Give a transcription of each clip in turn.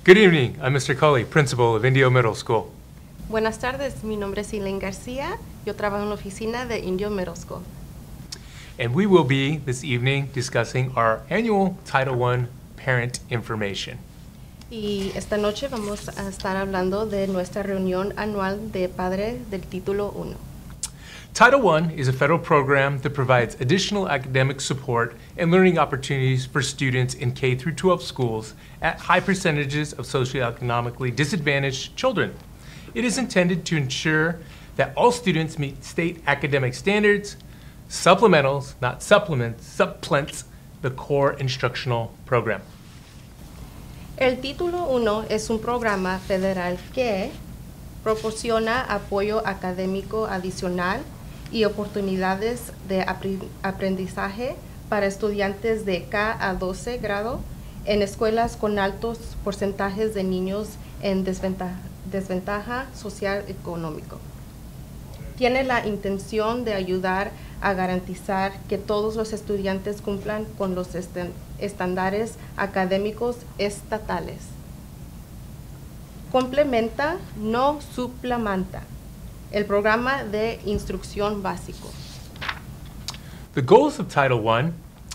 Good evening. I'm Mr. Cully, principal of Indio Middle School. Buenas tardes, mi nombre es Elaine García. Yo trabajo en la oficina de Indio Middle School. And we will be, this evening, discussing our annual Title I parent information. Y esta noche vamos a estar hablando de nuestra reunión anual de padre del título 1. Title I is a federal program that provides additional academic support and learning opportunities for students in K through 12 schools at high percentages of socioeconomically disadvantaged children. It is intended to ensure that all students meet state academic standards, supplementals, not supplements, supplants the core instructional program. El título 1 es un programa federal que proporciona apoyo académico adicional y oportunidades de aprendizaje para estudiantes de K a 12 grado en escuelas con altos porcentajes de niños en desventaja social económico. Tiene la intención de ayudar a garantizar que todos los estudiantes cumplan con los estándares académicos estatales. Complementa, no suplementa, el programa de instrucción básico. The goals of Title I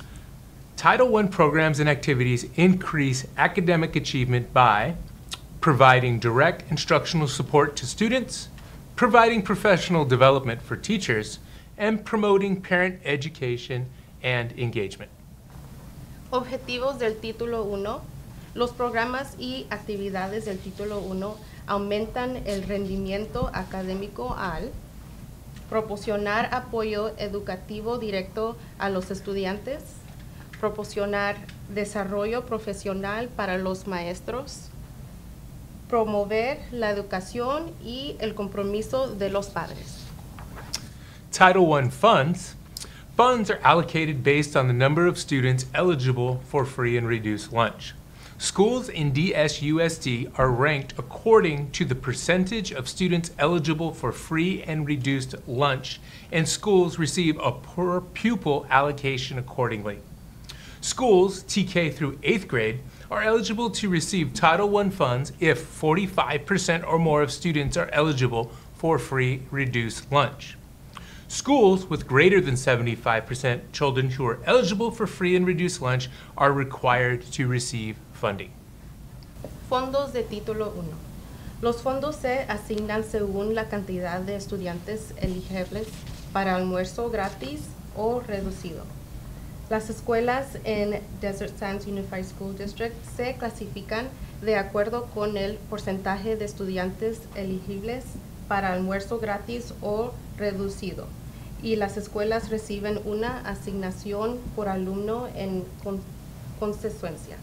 programs and activities increase academic achievement by providing direct instructional support to students, providing professional development for teachers, and promoting parent education and engagement. Objetivos del Título 1. Los programas y actividades del Título 1 aumentan el rendimiento académico al proporcionar apoyo educativo directo a los estudiantes, proporcionar desarrollo profesional para los maestros, promover la educación y el compromiso de los padres. Title I funds are allocated based on the number of students eligible for free and reduced lunch. Schools in DSUSD are ranked according to the percentage of students eligible for free and reduced lunch, and schools receive a per pupil allocation accordingly. Schools, TK through 8th grade, are eligible to receive Title I funds if 45% or more of students are eligible for free reduced lunch. Schools with greater than 75% children who are eligible for free and reduced lunch are required to receive funding. Fondos de Título 1. Los fondos se asignan según la cantidad de estudiantes elegibles para almuerzo gratis o reducido. Las escuelas en Desert Sands Unified School District se clasifican de acuerdo con el porcentaje de estudiantes elegibles para almuerzo gratis o reducido, y las escuelas reciben una asignación por alumno en consecuencia.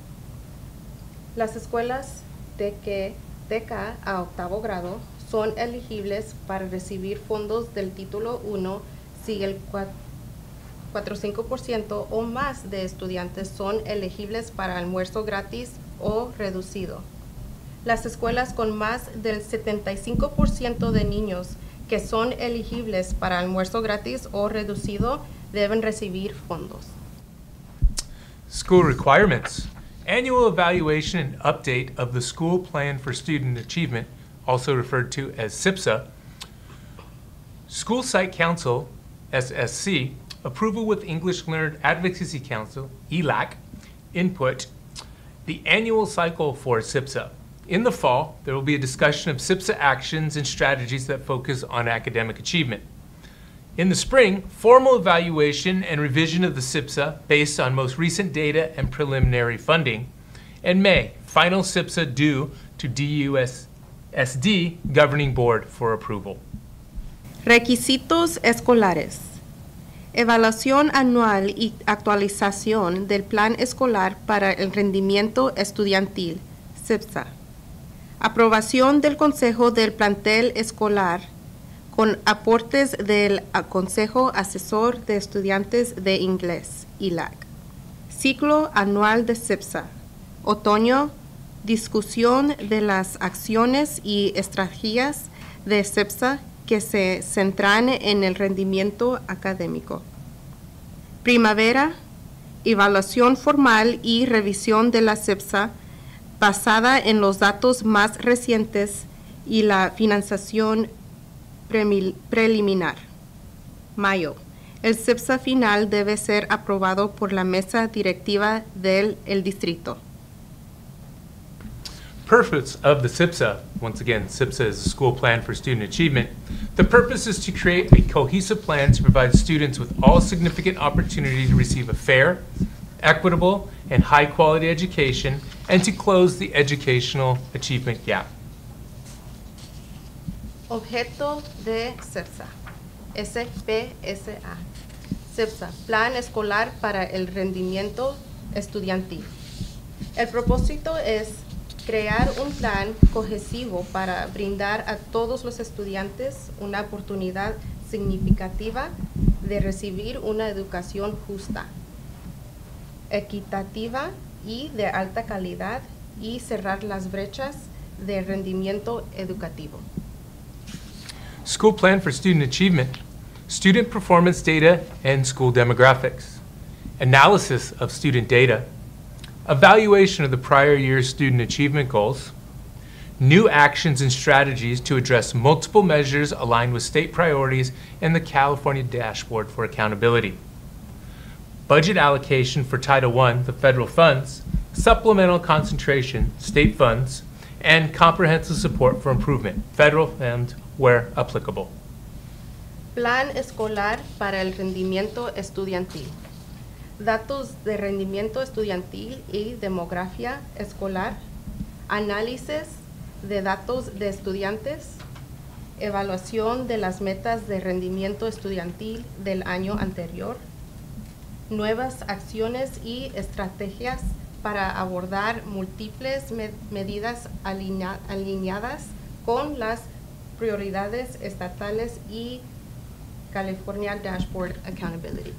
Las escuelas de K a 8º grado son elegibles para recibir fondos del Título 1 si el 45% o más de estudiantes son elegibles para almuerzo gratis o reducido. Las escuelas con más del 75% de niños que son elegibles para almuerzo gratis o reducido deben recibir fondos. School requirements. Annual evaluation and update of the School Plan for Student Achievement, also referred to as SIPSA. School Site Council, SSC, approval with English Learned Advocacy Council, ELAC, input, the annual cycle for SIPSA. In the fall, there will be a discussion of SIPSA actions and strategies that focus on academic achievement. In the spring, formal evaluation and revision of the SIPSA based on most recent data and preliminary funding. In May, final SIPSA due to DUSD Governing Board for approval. Requisitos escolares. Evaluación anual y actualización del Plan Escolar para el Rendimiento Estudiantil, SIPSA. Aprobación del Consejo del Plantel Escolar con aportes del Consejo Asesor de Estudiantes de Inglés, ELAC. Ciclo anual de SIPSA. Otoño, discusión de las acciones y estrategias de SIPSA que se centran en el rendimiento académico. Primavera, evaluación formal y revisión de la SIPSA basada en los datos más recientes y la financiación preliminar. Mayo. El CIPSA final debe ser aprobado por la mesa directiva del distrito. Purpose of the CIPSA, once again, CIPSA is a school plan for student achievement. The purpose is to create a cohesive plan to provide students with all significant opportunity to receive a fair, equitable, and high-quality education, and to close the educational achievement gap. Objeto de CIPSA. SPSA. CIPSA, Plan Escolar para el Rendimiento Estudiantil. El propósito es crear un plan cohesivo para brindar a todos los estudiantes una oportunidad significativa de recibir una educación justa, equitativa y de alta calidad y cerrar las brechas de rendimiento educativo. School Plan for Student Achievement, Student Performance Data and School Demographics, Analysis of Student Data, Evaluation of the prior year's student achievement goals, New actions and strategies to address multiple measures aligned with state priorities and the California Dashboard for Accountability, Budget allocation for Title I, the federal funds, supplemental concentration, state funds, and comprehensive support for improvement, federal and where applicable. Plan escolar para el rendimiento estudiantil. Datos de rendimiento estudiantil y demografía escolar. Análisis de datos de estudiantes. Evaluación de las metas de rendimiento estudiantil del año anterior. Nuevas acciones y estrategias para abordar múltiples medidas alineadas con las prioridades estatales y California Dashboard Accountability.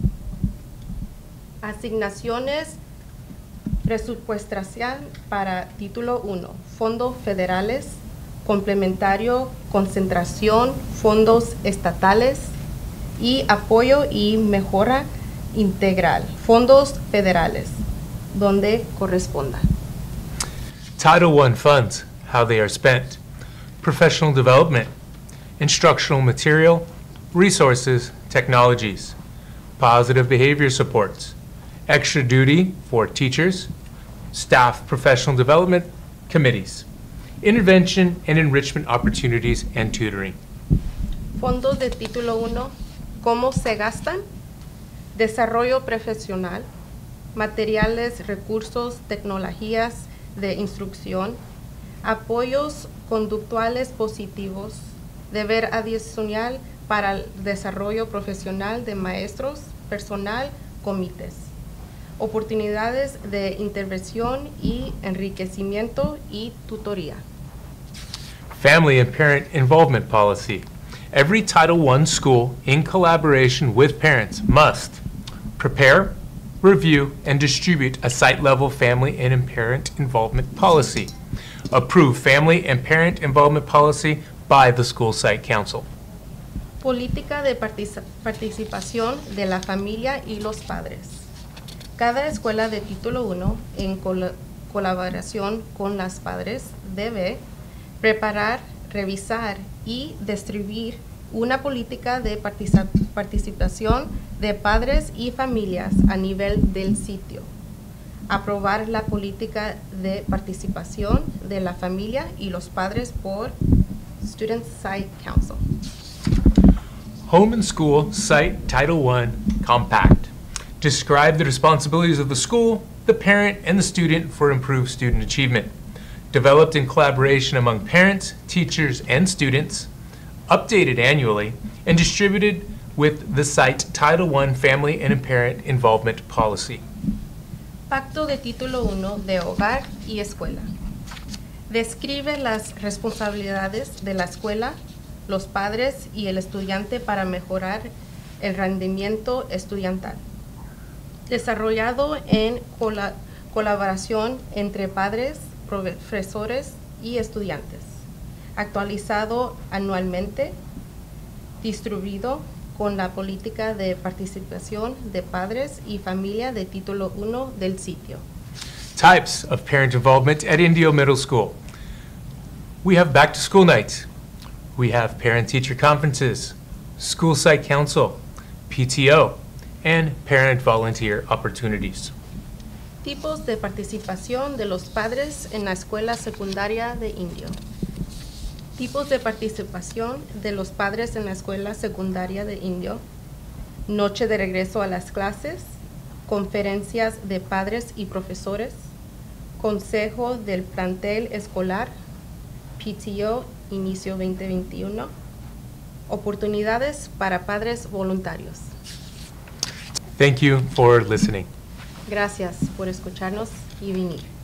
Asignaciones presupuestarias para Título 1, Fondos federales, complementario, concentración, fondos estatales y apoyo y mejora integral, fondos federales, donde corresponda. Title I funds, how they are spent, professional development, instructional material, resources, technologies, positive behavior supports, extra duty for teachers, staff professional development committees, intervention and enrichment opportunities, and tutoring. Fondos de Título 1, ¿cómo se gastan? Desarrollo profesional, materiales, recursos, tecnologías de instrucción, apoyos conductuales positivos, deber adicional para el desarrollo profesional de maestros, personal, comités, oportunidades de intervención y enriquecimiento y tutoría. Family and parent involvement policy. Every Title I school, in collaboration with parents, must prepare, review, and distribute a site-level family and parent involvement policy. Approve family and parent involvement policy by the school site council. Política de participación de la familia y los padres. Cada escuela de Título 1, en colaboración con los padres, debe preparar, revisar y distribuir una política de participación de padres y familias a nivel del sitio. Aprobar la política de participación de la familia y los padres por Student Site Council. Home and School Site Title I Compact. Describe the responsibilities of the school, the parent, and the student for improved student achievement. Developed in collaboration among parents, teachers, and students, updated annually, and distributed with the site Title I Family and Parent Involvement Policy. Pacto de Título 1 de Hogar y Escuela. Describe las responsabilidades de la escuela, los padres y el estudiante para mejorar el rendimiento estudiantil. Desarrollado en colaboración entre padres, profesores y estudiantes. Actualizado anualmente. Distribuido con la política de participación de padres y familia de Título 1 del sitio. Types of parent involvement at Indio Middle School. We have back-to-school nights. We have parent-teacher conferences, school site council, PTO, and parent volunteer opportunities. Tipos de participación de los padres en la escuela secundaria de Indio. Tipos de participación de los padres en la escuela secundaria de Indio. Noche de regreso a las clases, conferencias de padres y profesores, consejo del plantel escolar, PTO, inicio 2021, oportunidades para padres voluntarios. Thank you for listening. Gracias por escucharnos y venir.